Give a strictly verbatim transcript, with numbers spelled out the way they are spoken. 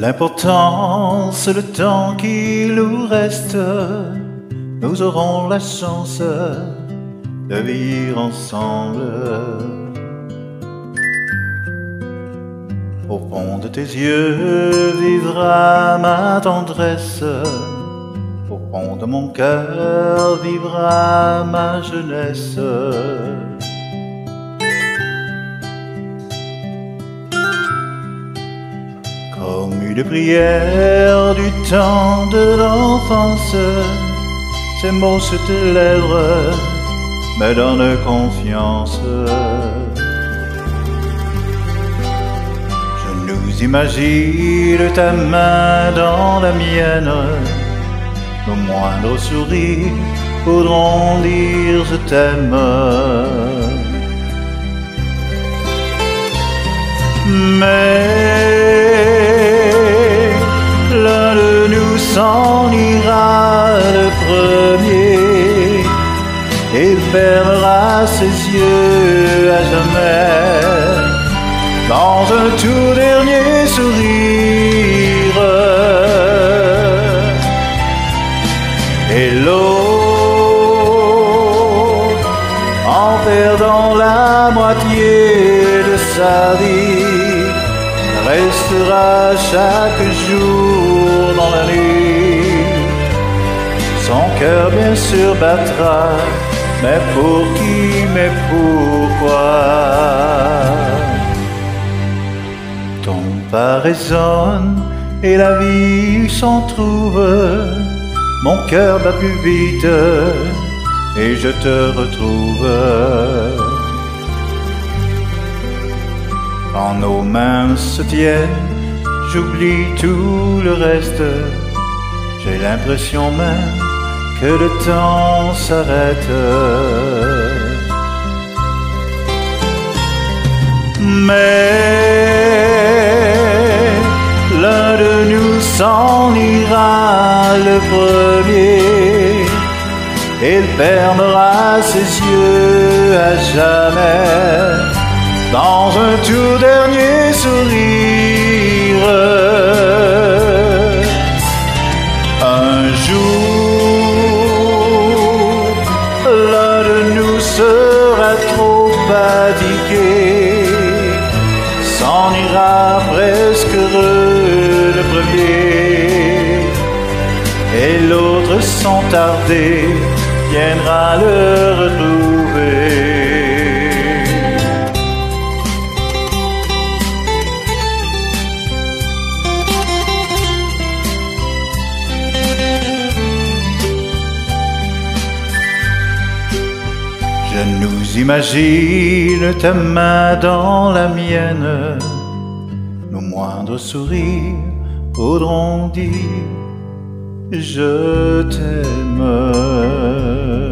L'important, c'est le temps qu'il nous reste. Nous aurons la chance de vivre ensemble. Au fond de tes yeux vivra ma tendresse. Au fond de mon cœur vivra ma jeunesse. Comme une prière du temps de l'enfance, ces mots sur tes lèvres me donnent confiance. Je nous imagine ta main dans la mienne, nos moindres sourires voudront dire je t'aime. Mais l'un de nous s'en ira le premier et fermera ses yeux à jamais dans un tout dernier sourire. Et l'autre, en perdant la moitié de sa vie, restera chaque jour dans la nuit. Son cœur bien sûr battra, mais pour qui, mais pourquoi? Ton pas résonne et la vie s'en trouve. Mon cœur bat plus vite et je te retrouve. Quand nos mains se tiennent, j'oublie tout le reste. J'ai l'impression même que le temps s'arrête. Mais l'un de nous s'en ira le premier et il fermera ses yeux à jamais dans un tout dernier sourire. Un jour, l'un de nous sera trop fatigué, s'en ira presque heureux le premier, et l'autre sans tarder viendra le retrouver. Je nous imagine ta main dans la mienne, nos moindres sourires voudront dire je t'aime.